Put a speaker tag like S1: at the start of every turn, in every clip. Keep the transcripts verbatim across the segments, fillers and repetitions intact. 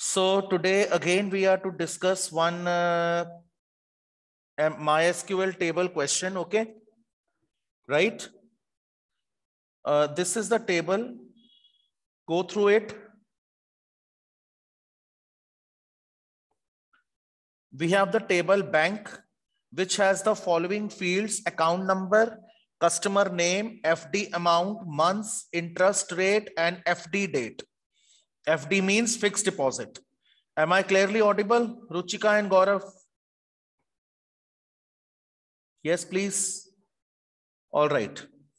S1: So today again we are to discuss one uh, MySQL table question, okay? Right? Uh, this is the table. Go through it. We have the table bank, which has the following fields: account number, customer name, F D amount, months, interest rate, and F D date. F D means fixed deposit. Am I clearly audible, Ruchika and Gaurav? Yes, please. All right.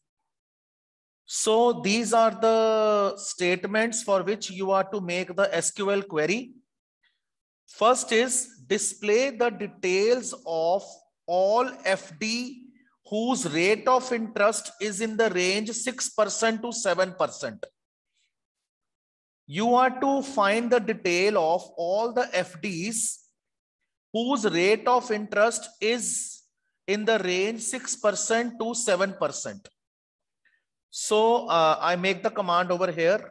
S1: So these are the statements for which you are to make the S Q L query. First is display the details of all F D whose rate of interest is in the range six percent to seven percent. You are to find the detail of all the F Ds whose rate of interest is in the range six percent to seven percent. So uh, I make the command over here,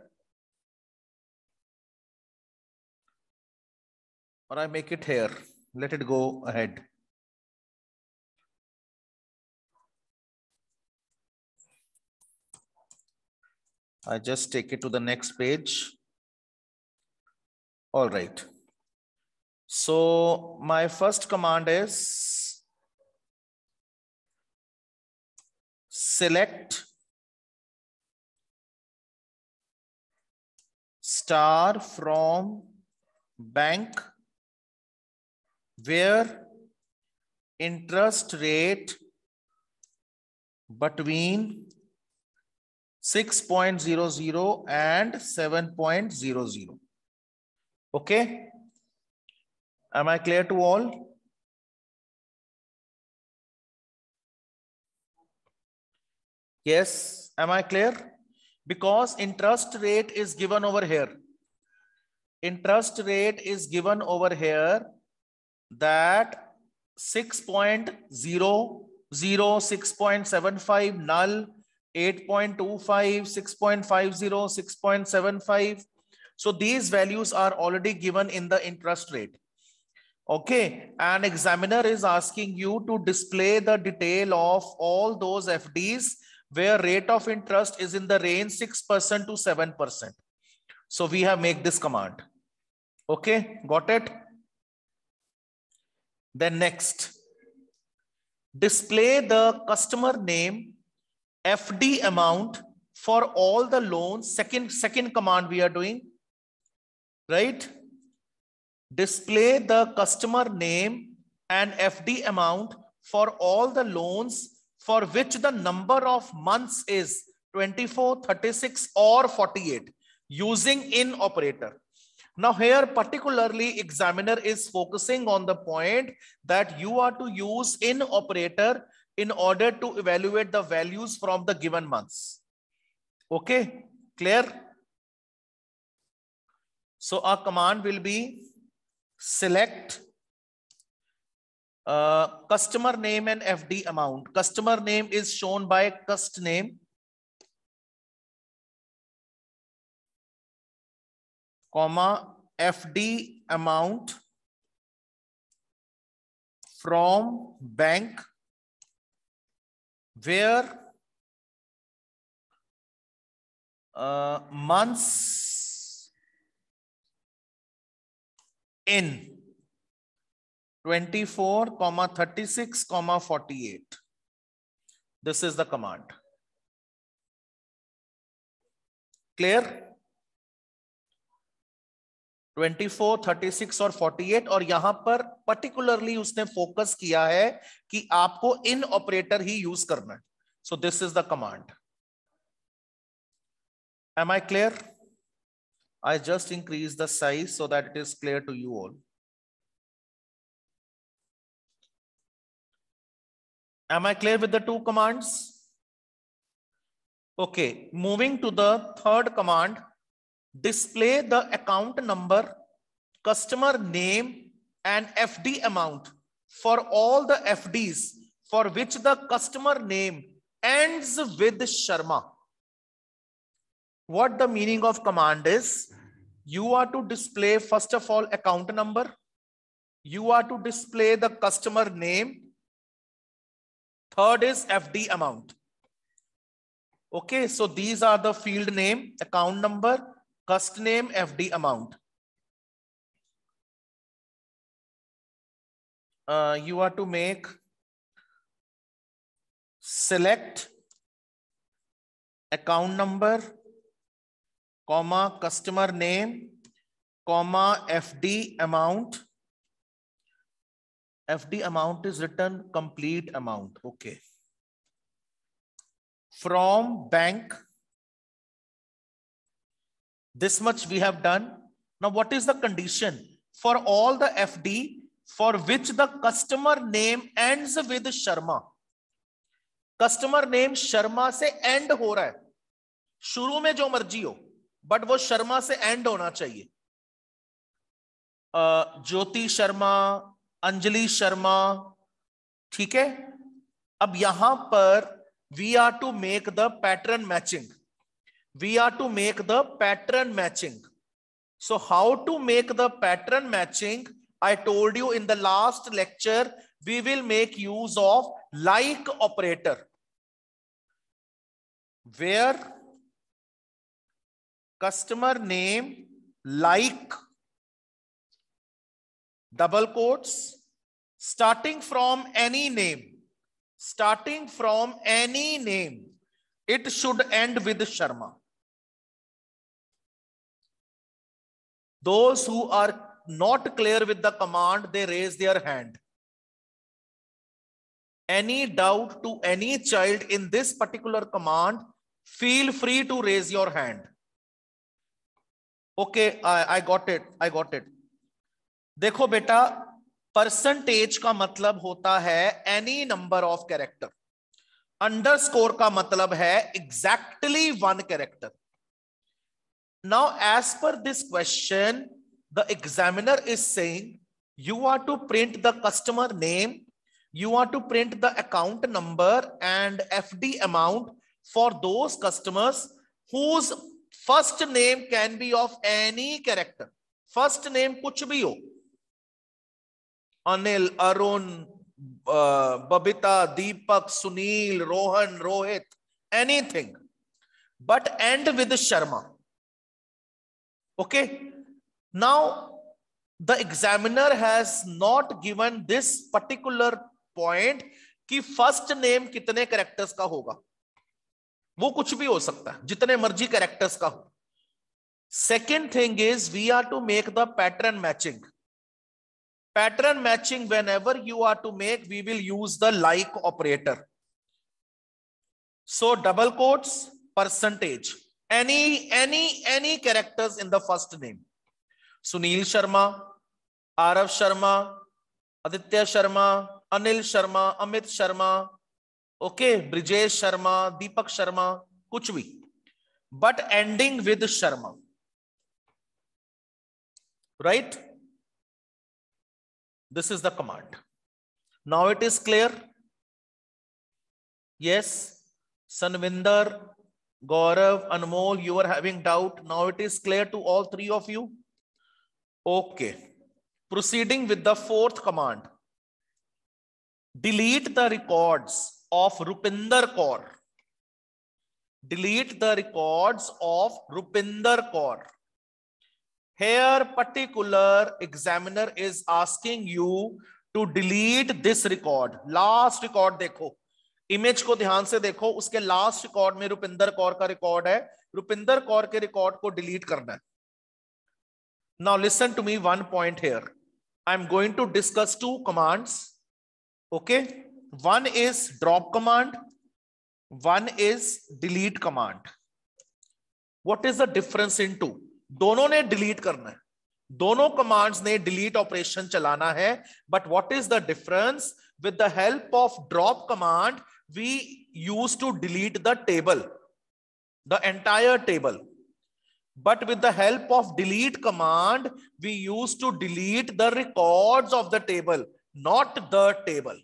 S1: or I make it here. Let it go ahead. I just take it to the next page. All right. So my first command is select star from bank where interest rate between six point zero zero and seven point zero zero. Okay. Am I clear to all? Yes. Am I clear? Because interest rate is given over here. Interest rate is given over here that six point zero zero, six point seven five, null, eight point two five, six point five zero, six point seven five. So these values are already given in the interest rate. Okay. An examiner is asking you to display the detail of all those F Ds where rate of interest is in the range six percent to seven percent. So we have made this command. Okay. Got it? Then next, display the customer name, F D amount for all the loans. Second, second command we are doing, right? Display the customer name and F D amount for all the loans for which the number of months is twenty-four, thirty-six or forty-eight using in operator. Now here particularly examiner is focusing on the point that you are to use in operator in order to evaluate the values from the given months. Okay, clear? So our command will be select uh, customer name and F D amount. Customer name is shown by cust name, comma, F D amount from bank where uh, months in twenty-four, thirty-six, forty-eight. This is the command. Clear? twenty-four, thirty-six और forty-eight, और यहां पर particularly उसने focus किया है कि आपको इन operator ही use करना है. So this is the command. Am I clear? I just increase the size so that it is clear to you all. Am I clear with the two commands? Okay, moving to the third command, display the account number, customer name and F D amount for all the F Ds for which the customer name ends with Sharma. What the meaning of command is? You are to display, first of all, account number. You are to display the customer name. Third is F D amount. Okay, so these are the field name, account number, cust name, F D amount. Uh, you are to make select account number, comma, customer name, comma, F D amount. F D amount is written complete amount. Okay. From bank. This much we have done. Now, what is the condition? For all the F D for which the customer name ends with Sharma. Customer name Sharma से end हो रहा है. शुरू में जो मर्जी हो, but वो शर्मा से end होना चाहिए. ज्योति शर्मा, अंजलि शर्मा, ठीक है. अब यहां पर we are to make the pattern matching. We are to make the pattern matching. So how to make the pattern matching? I told you in the last lecture, we will make use of like operator, where customer name like double quotes starting from any name. Starting from any name, it should end with Sharma. Those who are not clear with the command, they raise their hand. Any doubt to any child in this particular command, feel free to raise your hand. Okay, I, I got it. I got it. देखो बेटा, percentage का मतलब होता है any number of character. Underscore का मतलब है exactly one character. Now as per this question, the examiner is saying you are to print the customer name, you are to print the account number and F D amount for those customers whose first name can be of any character. First name कुछ भी हो, Anil, Arun, uh, Babita, Deepak, Sunil, Rohan, Rohit, anything, but end with Sharma. Okay. Now, the examiner has not given this particular point कि first name कितने characters का होगा. वो कुछ भी हो सकता है, जितने मर्जी characters का हो. Second thing is we are to make the pattern matching. Pattern matching, whenever you are to make, we will use the like operator. So double quotes, percentage, any any any characters in the first name. Sunil Sharma, Arav Sharma, Aditya Sharma, Anil Sharma, Amit Sharma, okay, Brijesh Sharma, Deepak Sharma, kuch bhi, but ending with Sharma, right? This is the command. Now it is clear. Yes, Sanvinder, Gaurav, Anmol, you are having doubt. Now it is clear to all three of you. Okay. Proceeding with the fourth command. Delete the records of Rupinder Kaur. Delete the records of Rupinder Kaur. Here, particular examiner is asking you to delete this record. Last record देखो. Image को ध्यान से देखो. उसके last record में रुपिंदर कौर का record है. रुपिंदर कौर के record को delete करना है. Now listen to me one point here. I'm going to discuss two commands. Okay. One is drop command. One is delete command. What is the difference in two? दोनों ने delete करना है. दोनों commands ने delete operation चलाना है. But what is the difference? With the help of drop command, we used to delete the table, the entire table. But with the help of delete command, we used to delete the records of the table, not the table.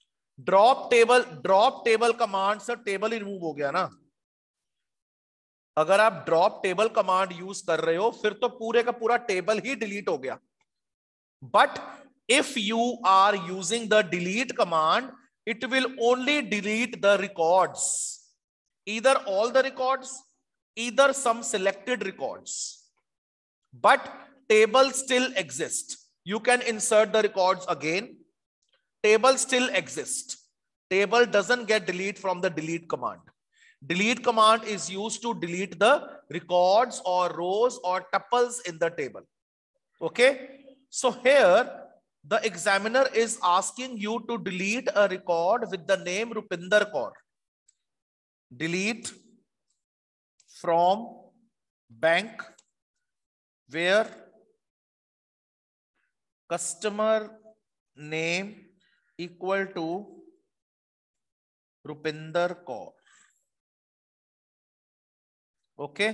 S1: Drop table, drop table command से table ही remove हो गया ना. अगर आप drop table command use कर रहे हो फिर तो पूरे का पूरा टेबल ही डिलीट हो गया. But if you are using the delete command, it will only delete the records, either all the records, either some selected records, but table still exists. You can insert the records again. Table still exists. Table doesn't get delete from the delete command. Delete command is used to delete the records or rows or tuples in the table. Okay, so here the examiner is asking you to delete a record with the name Rupinder Kaur. Delete from bank where customer name equal to Rupinder Kaur. Okay.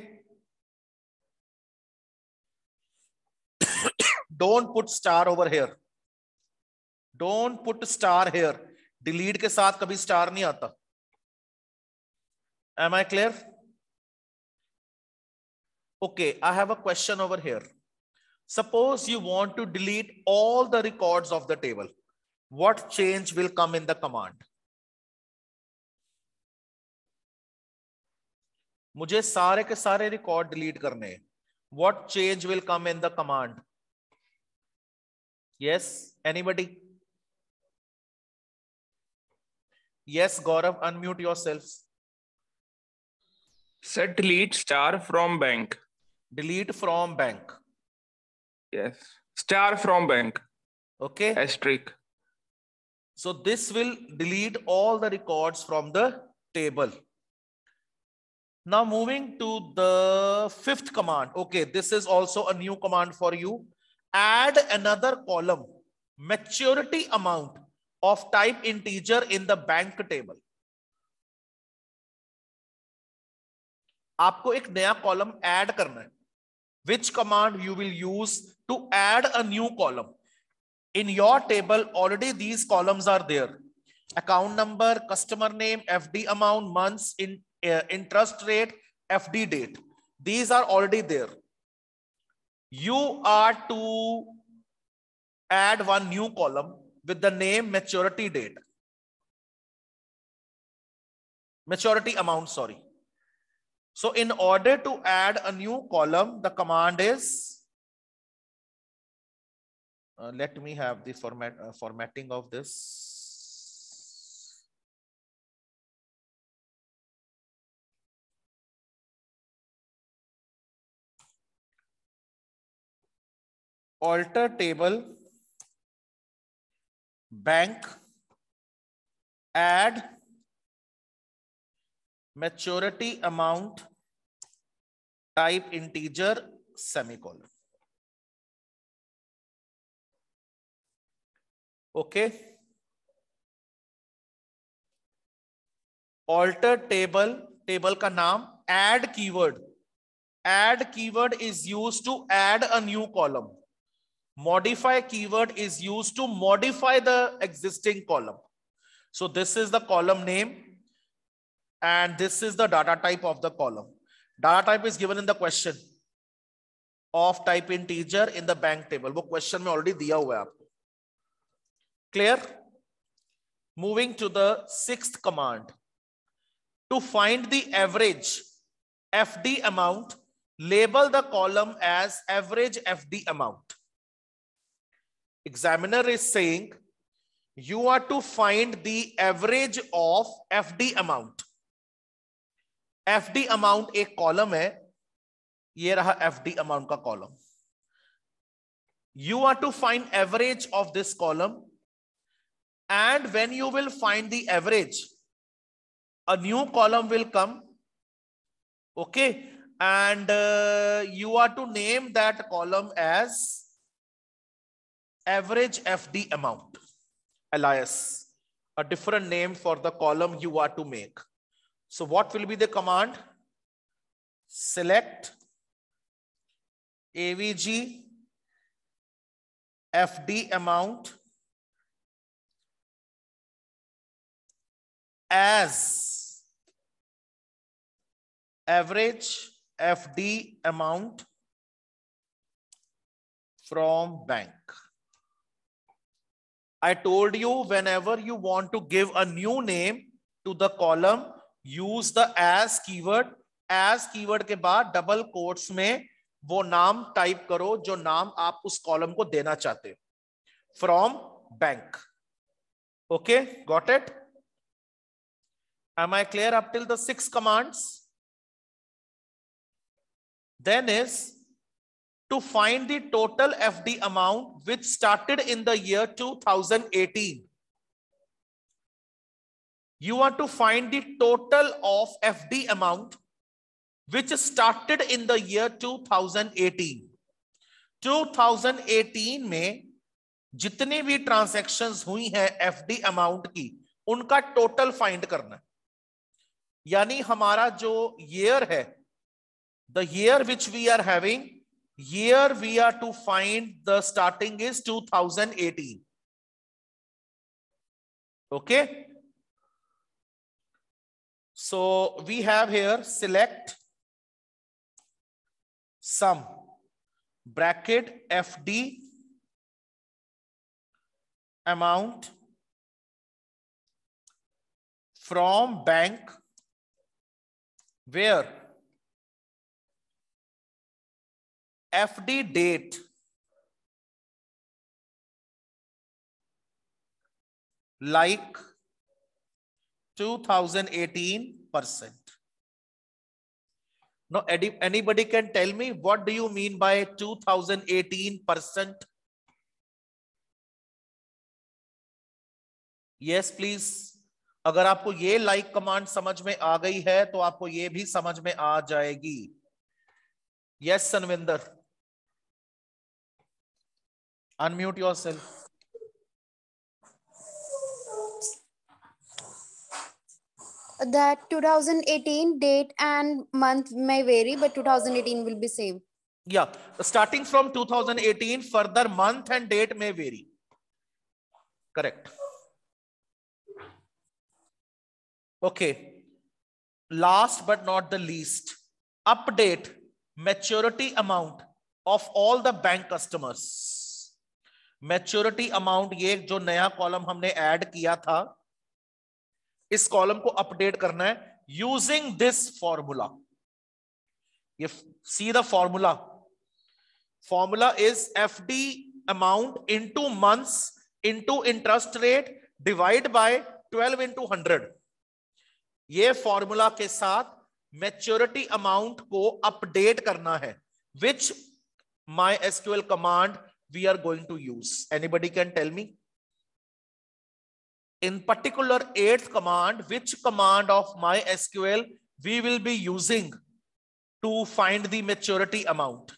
S1: Don't put star over here. Don't put star here. Delete के साथ कभी star नहीं आता. Am I clear? Okay, I have a question over here. Suppose you want to delete all the records of the table. What change will come in the command? मुझे सारे के सारे record delete करने हैं. What change will come in the command? Yes, anybody? Yes, Gaurav, unmute yourself.
S2: Set delete star from bank.
S1: Delete from bank.
S2: Yes. Star from bank.
S1: Okay.
S2: Asterisk.
S1: So this will delete all the records from the table. Now moving to the fifth command. Okay, this is also a new command for you. Add another column, maturity amount of type integer in the bank table. आपको एक नया column add करना है. Which command you will use to add a new column? In your table, already these columns are there. Account number, customer name, F D amount, months, in uh, interest rate, F D date. These are already there. You are to add one new column with the name maturity date. Maturity amount, sorry. So in order to add a new column, the command is, uh, let me have the format uh, formatting of this. Alter table, bank, add maturity amount, type integer, semicolon. Okay. Alter table, table का नाम, add keyword. Add keyword is used to add a new column. Modify keyword is used to modify the existing column. So this is the column name and this is the data type of the column. Data type is given in the question. Of type integer in the bank table. वो question में already दिया हुआ है आपको. Clear? Moving to the sixth command. To find the average F D amount, label the column as average F D amount. Examiner is saying you are to find the average of F D amount. F D amount एक column है. ये रहा F D amount का column. You are to find average of this column, and when you will find the average, a new column will come. Okay, and uh, you are to name that column as average F D amount, alias, a different name for the column you are to make. So what will be the command? Select A V G F D amount as average F D amount from bank. I told you whenever you want to give a new name to the column, use the as keyword. As keyword के बाद double quotes में वो नाम type करो जो नाम आप उस कॉलम को देना चाहते हो. From bank. Okay, got it? Am I clear up till the six commands? Then is to find the total F D amount which started in the year two thousand eighteen. You want to find the total of F D amount which started in the year two thousand eighteen. two thousand eighteen में जितनी भी transactions हुई हैं F D amount की, उनका total find करना है. यानी हमारा जो ईयर है, the year which we are having, year we are to find the starting is two thousand eighteen. Okay, so we have here select sum bracket F D amount from bank where F D date like two thousand eighteen percent. Now, anybody can tell me what do you mean by two thousand eighteen percent? Yes, please. अगर आपको ये like command समझ में आ गई है तो आपको ये भी समझ में आ जाएगी. Yes, Sanvinder. Unmute yourself.
S3: That two thousand eighteen date and month may vary, but two thousand eighteen will be same.
S1: Yeah, starting from two thousand eighteen, further month and date may vary. Correct. Okay. Last but not the least, update maturity amount of all the bank customers. Maturity amount, ये जो नया column हमने add किया था, इस column को update करना है यूजिंग दिस फॉर्मूला. ये see the formula. Formula is F D amount into months into interest rate divide by twelve into hundred. ये फॉर्मूला के साथ मैच्योरिटी अमाउंट को अपडेट करना है, which MySQL command we are going to use. Anybody can tell me? In particular eighth command, which command of MySQL we will be using to find the maturity amount?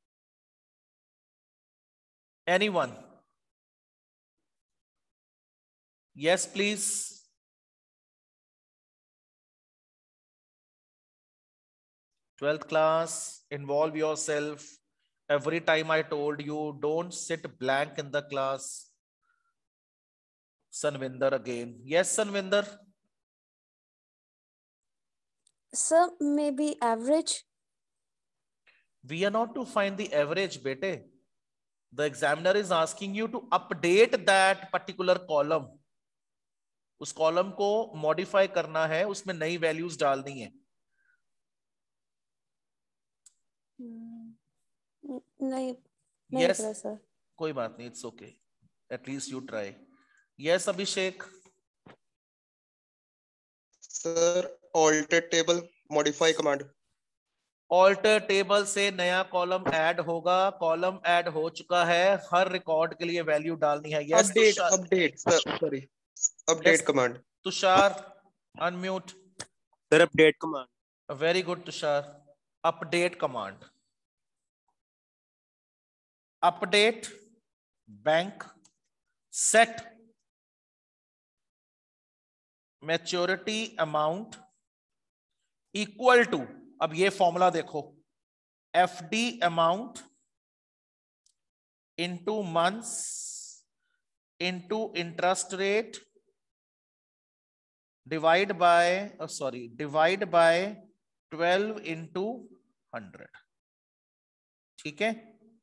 S1: Anyone? Yes, please. twelfth class, involve yourself. Every time I told you, don't sit blank in the class. Sanvinder again. Yes, Sanvinder.
S3: Sir, maybe average.
S1: We are not to find the average, bete. The examiner is asking you to update that particular column. उस column को modify करना है, उसमें नई values डालनी है.
S3: नहीं, नहीं
S1: yes,
S3: सर.
S1: कोई बात नहीं, it's okay. At least you try. Yes Abhishek.
S4: Sir alter table modify command.
S1: Alter table से नया कॉलम ऐड होगा. कॉलम ऐड हो चुका है, हर रिकॉर्ड के लिए वैल्यू डालनी है. Yes
S4: update update sir sorry update command.
S1: Tushar unmute.
S5: Sir update command.
S1: Very good Tushar. Update command. Update bank set maturity amount equal to, अब ये फॉर्मूला देखो, F D amount into months into interest rate divide by sorry divide by twelve into hundred, ठीक है।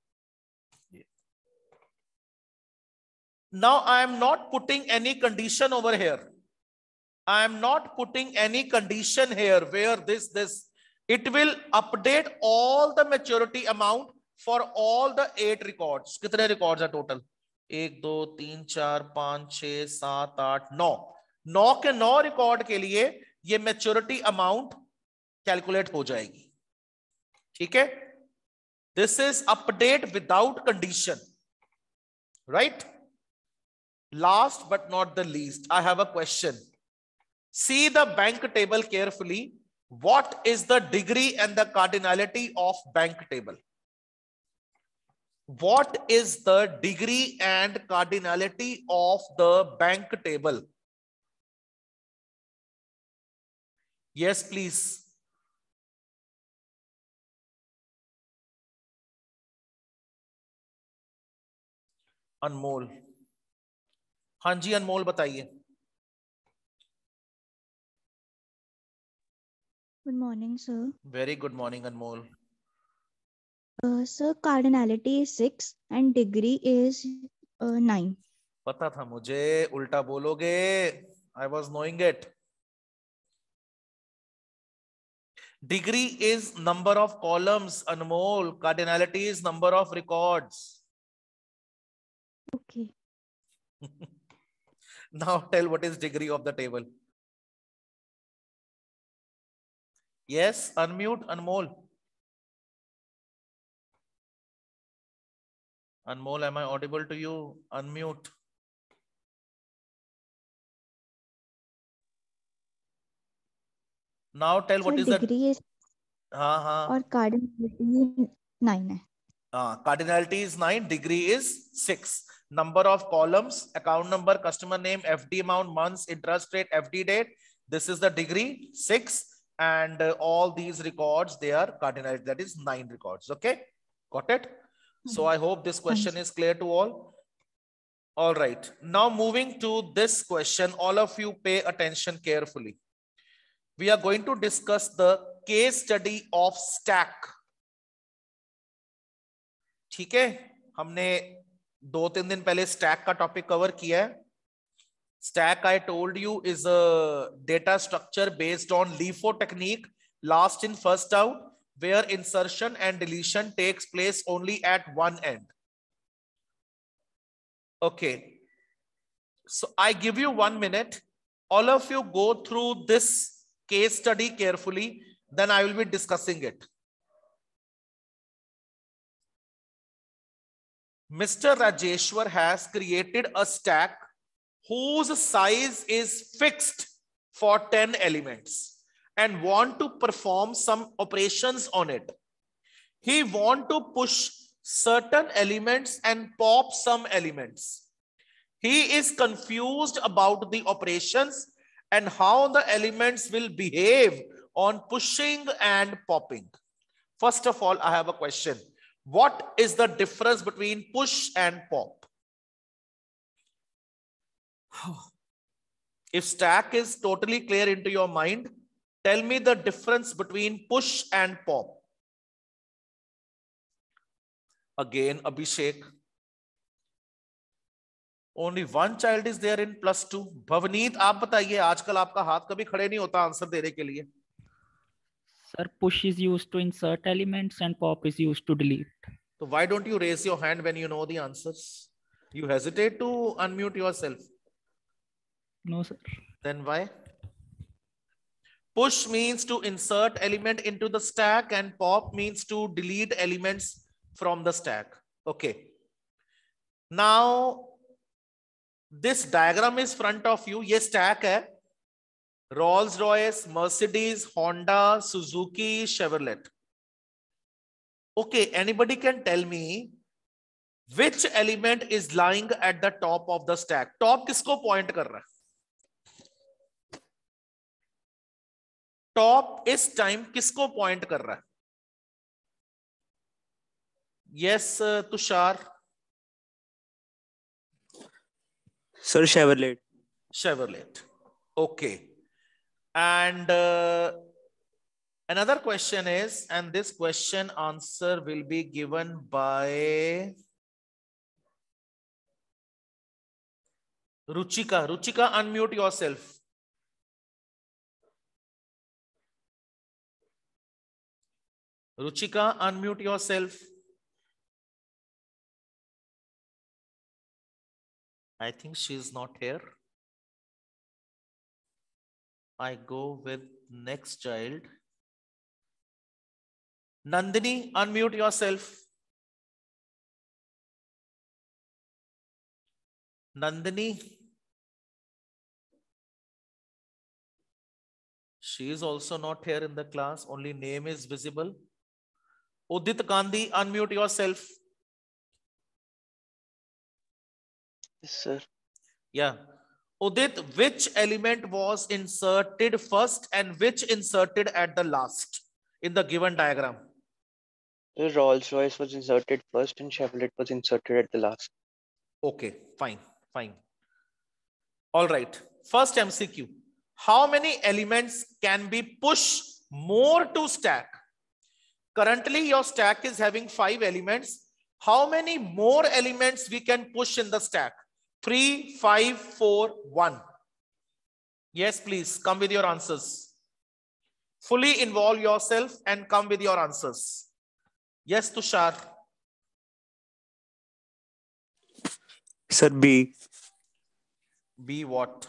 S1: Now I am not putting any condition over here. I am not putting any condition here where this, this, it will update all the maturity amount for all the eight records. कितने records है total? एक, दो, तीन, चार, पांच, छह, सात, आठ, नौ, नौ के नौ रिकॉर्ड के लिए ये मेच्योरिटी अमाउंट कैलकुलेट हो जाएगी, ठीक है। This is update without condition, right. Last but not the least, I have a question. See the bank table carefully. What is the degree and the cardinality of bank table? What is the degree and cardinality of the bank table? Yes, please. Anmol, हाँ जी अनमोल बताइए।
S6: Good morning, sir.
S1: Very good morning Anmol.
S6: Uh, sir, cardinality is six and degree is uh, nine.
S1: पता था मुझे उल्टा बोलोगे, I was knowing it. Degree is number of columns, Anmol. Cardinality is number of records.
S6: Okay.
S1: Now tell what is degree of the table. Yes, unmute, Anmol. Anmol, am I audible to you? Unmute. Now tell
S6: Sir,
S1: what is the
S6: degree is
S1: हाँ हाँ
S6: और cardinality nine है.
S1: हाँ, cardinality is nine, degree is six. Number of columns, account number, customer name, F D amount, months, interest rate, F D date. This is the degree six, and uh, all these records, they are cardinality, that is nine records. Okay, got it? So I hope this question is clear to all. All right, now moving to this question, all of you pay attention carefully. We are going to discuss the case study of stack. ठीक है, हमने दो तीन दिन पहले stack का topic cover किया है. Stack, I told you, is a data structure based on LIFO technique, last in first out, where insertion and deletion takes place only at one end. Okay, so I give you one minute. All of you go through this case study carefully, then I will be discussing it. Mister Rajeshwar has created a stack whose size is fixed for ten elements and want to perform some operations on it. He want to push certain elements and pop some elements. He is confused about the operations and how the elements will behave on pushing and popping. First of all, I have a question. What is the difference between push and pop? If stack is totally clear into your mind, tell me the difference between push and pop. Again, Abhishek. Only one child is there in plus two. Bhavneet, आप बताइए, आजकल आपका हाथ कभी खड़े नहीं होता answer देने के लिए.
S7: Sir, push is used to insert elements and pop is used to delete.
S1: So why don't you raise your hand when you know the answers? You hesitate to unmute yourself.
S7: No, sir.
S1: Then why? Push means to insert element into the stack and pop means to delete elements from the stack. Okay. Now, this diagram is front of you. Ye stack hai. Rolls-Royce, Mercedes, Honda, Suzuki, Chevrolet. Okay, anybody can tell me which element is lying at the top of the stack? Top kisko point kar raha hai? Top is time kisko point kar raha hai? Yes, uh, Tushar.
S5: Sir, Chevrolet.
S1: Chevrolet. Okay. And uh, Another question is, and this question answer will be given by Ruchika. Ruchika, unmute yourself. Ruchika, unmute yourself. I think she is not here. I go with next child. Nandini, unmute yourself. Nandini. She is also not here in the class. Only name is visible. Udit Gandhi, unmute yourself.
S5: Yes, sir.
S1: Yeah. Udit, which element was inserted first and which inserted at the last in the given diagram?
S5: The Rolls Royce was inserted first and Chevrolet was inserted at the last.
S1: Okay, fine, fine. All right. First M C Q. How many elements can be pushed more to stack? Currently, your stack is having five elements. How many more elements we can push in the stack? Three, five, four, one. Yes, please come with your answers. Fully involve yourself and come with your answers. Yes, Tushar.
S5: Sir, B.
S1: B what?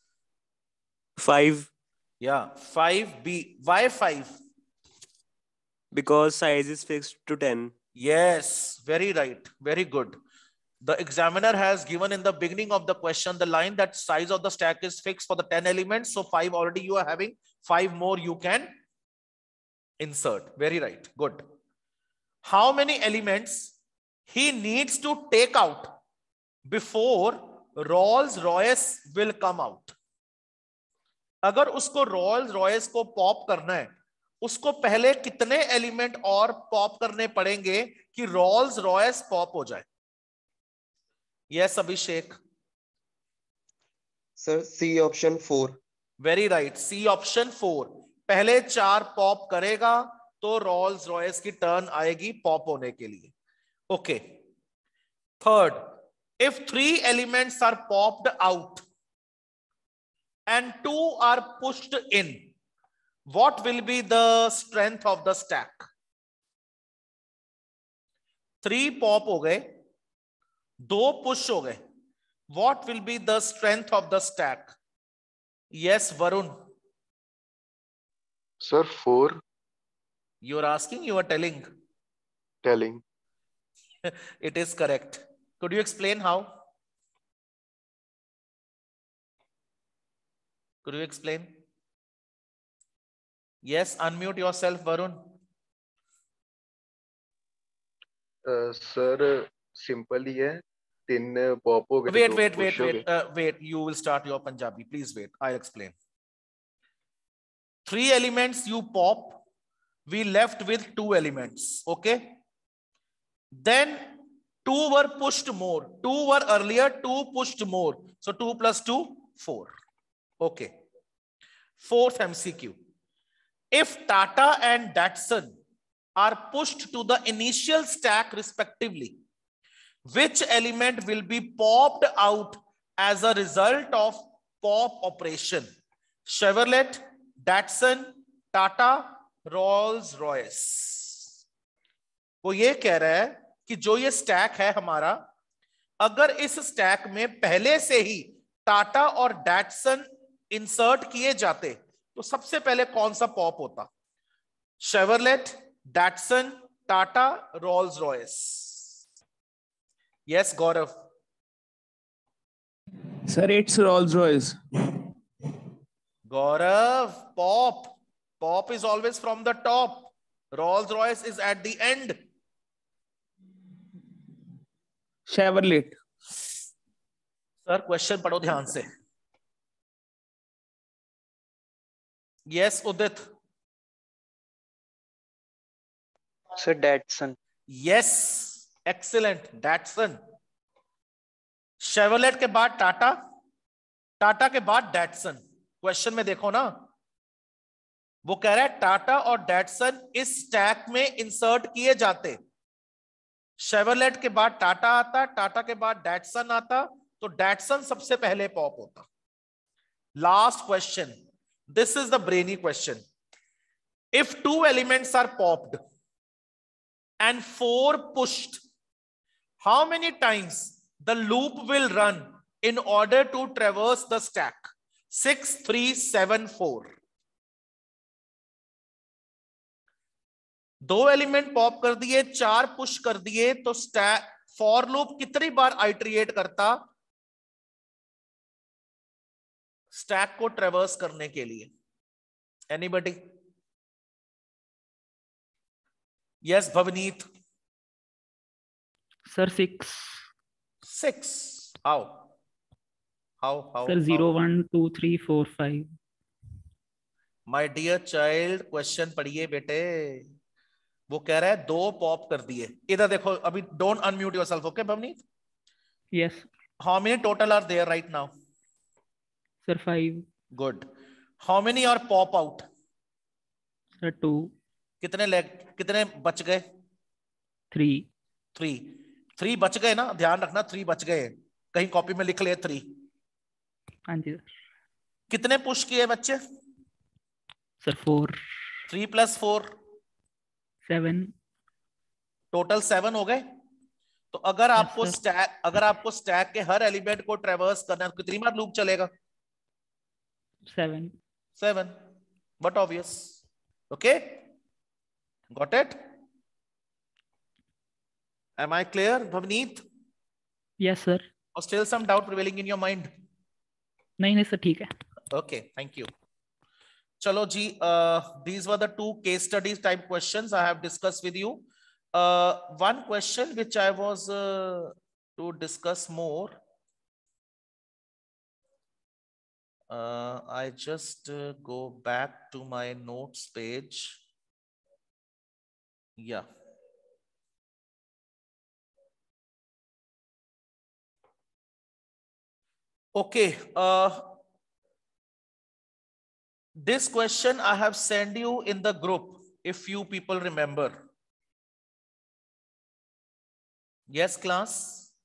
S5: Five.
S1: Yeah, five B. Why five?
S5: Because size is fixed to ten.
S1: Yes, very right. Very good. The examiner has given in the beginning of the question the line that size of the stack is fixed for the ten elements. So five already you are having. Five more you can insert. Very right. Good. How many elements he needs to take out before Rolls Royce will come out? अगर उसको Rolls Royce को pop करना है, उसको पहले कितने element और pop करने पड़ेंगे कि Rolls Royce पॉप हो जाए? Yes, Abhishek.
S4: Sir, C option four.
S1: Very right. C option four. पहले चार पॉप करेगा तो Rolls Royce की टर्न आएगी पॉप होने के लिए. Okay. Third, if three elements are popped out and two are pushed in, what will be the strength of the stack? Three pop हो गए, दो push हो गए. What will be the strength of the stack? Yes, Varun.
S8: Sir, four.
S1: You are asking, you are telling.
S8: Telling.
S1: It is correct. Could you explain how? Could you explain? Yes, unmute yourself, Varun.
S8: Uh, sir, simple ही है. तीन pop हो गए.
S1: Wait,
S8: दो
S1: wait,
S8: push
S1: wait,
S8: हो
S1: wait,
S8: गए.
S1: uh, wait. You will start your Punjabi. Please wait. I'll explain. Three elements you pop. We left with two elements. Okay. Then two were pushed more. Two were earlier, two pushed more. So two plus two, four. Okay. Fourth M C Q. If Tata and Datsun are pushed to the initial stack respectively, which element will be popped out as a result of pop operation? Chevrolet, Datsun, Tata, Rolls Royce. वो ये कह रहा है कि जो ये stack है हमारा, अगर इस स्टैक में पहले से ही टाटा और डैटसन इंसर्ट किए जाते तो सबसे पहले कौन सा पॉप होता? Chevrolet, Datsun, Tata, Rolls Royce. Yes Gaurav.
S2: Sir, it's Rolls Royce.
S1: Gaurav, pop pop is always from the top. Rolls Royce is at the end.
S2: Chevrolet.
S1: Sir question पढ़ो ध्यान से. Yes Udit.
S5: Sir, Datsun.
S1: Yes excellent. Datsun. Chevrolet के बाद टाटा, टाटा के बाद Datsun. Question में देखो ना, वो कह रहा है टाटा और डैटसन इस स्टैक में इंसर्ट किए जाते। शेवरलेट के बाद टाटा आता, टाटा के बाद डैटसन आता, तो डैटसन सबसे पहले पॉप होता। Last question, this is the brainy question. If two elements are popped and four pushed, how many times the loop will run in order to traverse the stack? Six, three, seven, four. दो element pop कर दिए, चार push कर दिए, तो stack for loop कितनी बार iterate करता stack को ट्रेवर्स करने के लिए? Anybody? Yes, Bhavneet.
S7: Sir, six.
S1: Six. How? How? How?
S7: Sir, zero,
S1: how?
S7: one, two, three, four, five.
S1: My dear child, question पढ़िए बेटे। वो कह रहा है दो पॉप कर दिए। इधर देखो, अभी don't unmute yourself, okay, Bhavneet?
S7: Yes.
S1: How many total are there right now?
S7: Sir, five.
S1: Good. How many are pop out?
S7: Sir, two.
S1: कितने लेग कितने बच गए?
S7: थ्री।
S1: थ्री। थ्री बच गए ना, ध्यान रखना, थ्री बच गए। कहीं कॉपी में लिख ले थ्री।
S7: हाँ जी।
S1: कितने पुश किए बच्चे?
S7: Sir four.
S1: Three plus four
S7: seven.
S1: Total seven हो गए। तो अगर
S7: Yes,
S1: आपको
S7: sir.
S1: स्टैक अगर आपको स्टैक के हर एलिमेंट को ट्रेवर्स करना है तो कितनी बार लूप चलेगा?
S7: Seven.
S1: Seven. But obvious. Okay, got it? Am I clear, Bhavneet?
S7: Yes, sir.
S1: Or still some doubt prevailing in your mind?
S7: नहीं नहीं सर, ठीक है।
S1: Okay, thank you. Chalo ji, uh, these were the two case studies type questions I have discussed with you. Uh, one question which I was uh, to discuss more. Uh, I just uh, go back to my notes page. Yeah. Okay. Uh, this question I have sent you in the group, if you people remember. Yes, class?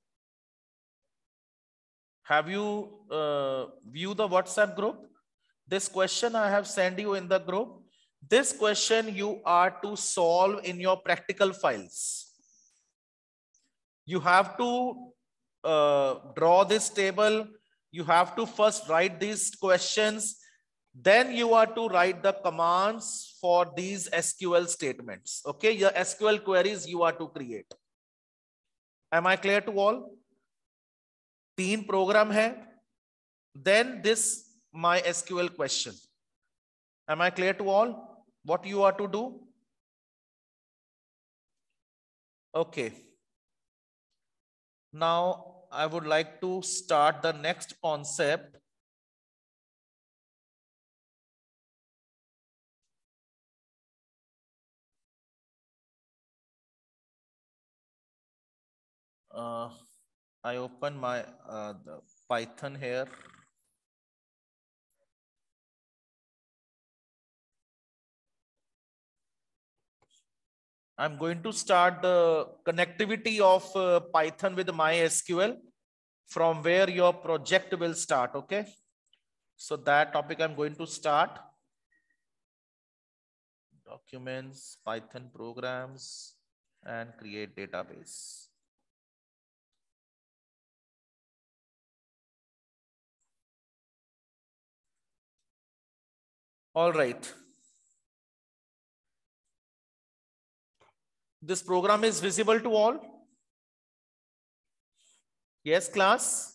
S1: Have you uh, viewed the WhatsApp group? This question I have sent you in the group. This question you are to solve in your practical files. You have to uh, draw this table. You have to first write these questions. Then you are to write the commands for these S Q L statements. Okay, your S Q L queries you are to create. Am I clear to all? तीन program hai. Then this my S Q L question. Am I clear to all? What you are to do? Okay. Now I would like to start the next concept. Uh, I open my uh, the Python here. I'm going to start the connectivity of uh, Python with MySQL from where your project will start. Okay. So that topic I'm going to start. Documents, Python programs, and create database. All right. This program is visible to all? Yes, class?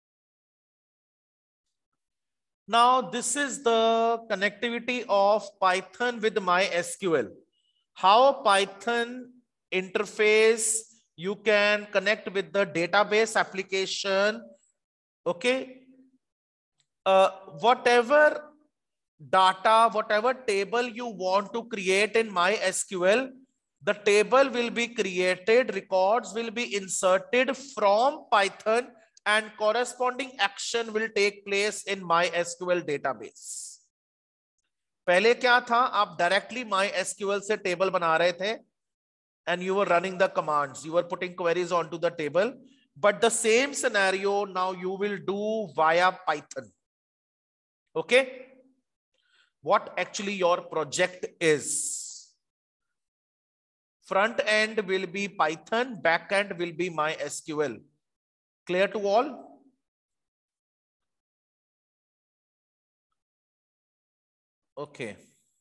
S1: Now, this is the connectivity of Python with MySQL. How Python interface you can connect with the database application. Okay. Uh, whatever data, whatever table you want to create in MySQL, the table will be created, records will be inserted from Python, and corresponding action will take place in MySQL database. पहले क्या था, आप directly MySQL से table बना रहे थे and you were running the commands, you were putting queries onto the table, but the same scenario now you will do via Python. Okay, what actually your project is, front end will be Python, back end will be MySQL. Clear to all? Okay.